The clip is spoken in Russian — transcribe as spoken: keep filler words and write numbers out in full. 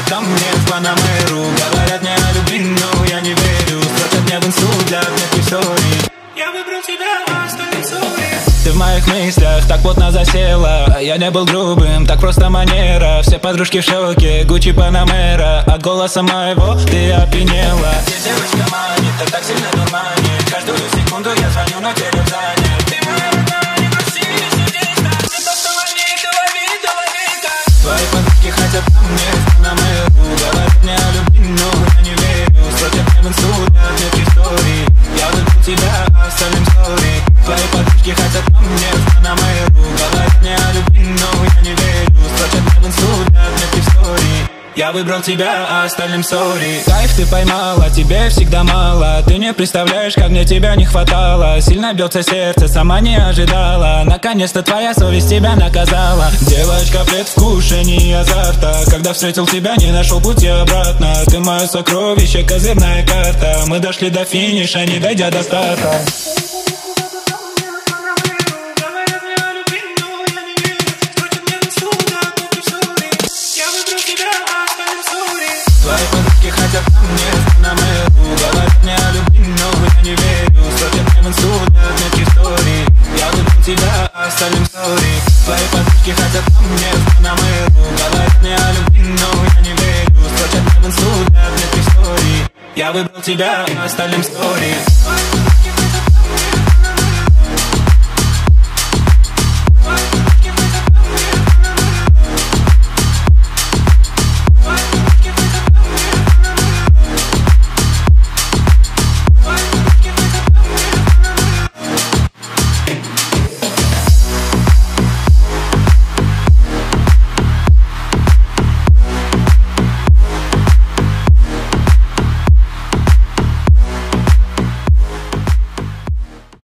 ко мне в Панамеру. Говорят мне о любви, но я не верю. Строчат мне в инсту для отметки истории. Я выбрал тебя, остальным sorry. Ты в моих мыслях так плотно засела. Я не был грубым, так просто манера. Все подружки в шоке, Гуччи Панамера. От голоса моего ты опьянела. Здесь девочка манит, ты так сильно дурманит. Каждую секунду я звоню, но телефон занят. Ты моя родная, не проси, не судись так. Ты просто лови, ты лови, ты лови так. Твои подружки хотят ко мне в Панамеру. Говорят мне о любви, но я не верю. Строчат мне в инсту для отметки истории. Я выбрал тебя, остальным sorry. Твои подружки хотят ко мне в Панамеру. Говорят мне о любви, но я не верю. Строчат мне в инсту для отметки истории. Я выбрал тебя, а остальным sorry. Кайф ты поймала, тебе всегда мало. Ты не представляешь, как мне тебя не хватало. Сильно бьется сердце, сама не ожидала. Наконец-то твоя совесть тебя наказала. Девочка, предвкушение азарта. Когда встретил тебя, не нашел пути обратно. Ты мое сокровище, козырная карта. Мы дошли до финиша, не дойдя до старта. Твои подружки хотят ко мне в Панамеру. Говорят мне о любви, но я не верю. Строчат мне в инсту для отметки истории. Я выбрал тебя, а остальным sorry. Твои подружки хотят ко мне в Панамеру. Говорят мне о любви, но я не верю. Строчат мне в инсту для отметки истории. Я выбрал тебя, а остальным sorry.